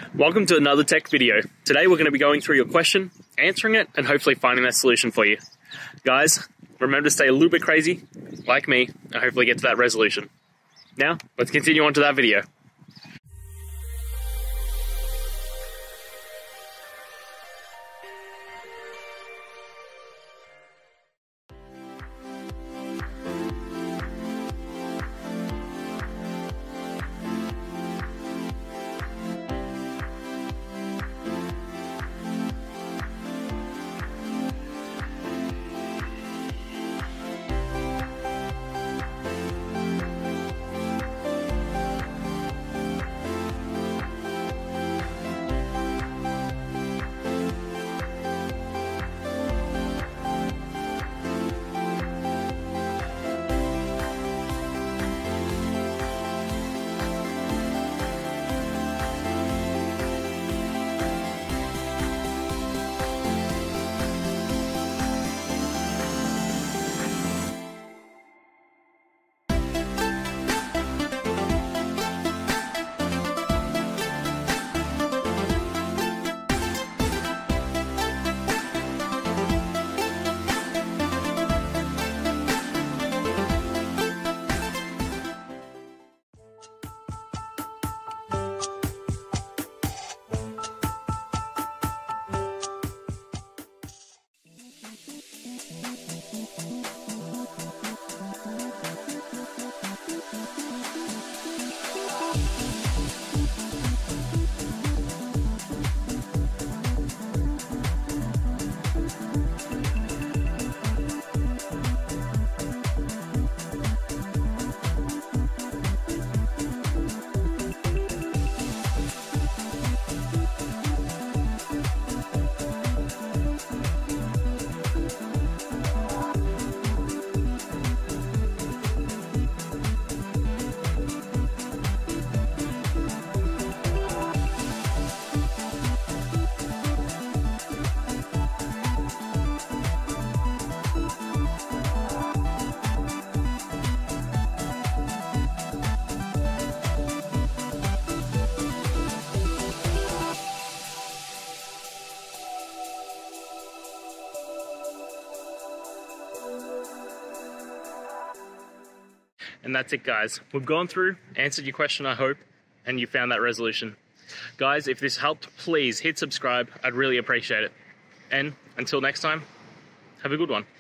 Welcome to another tech video. Today we're going to be going through your question, answering it, and hopefully finding that solution for you. Guys, remember to stay a little bit crazy, like me, and hopefully get to that resolution. Now, let's continue on to that video. And that's it, guys. We've gone through, answered your question, I hope, and you found that resolution. Guys, if this helped, please hit subscribe. I'd really appreciate it. And until next time, have a good one.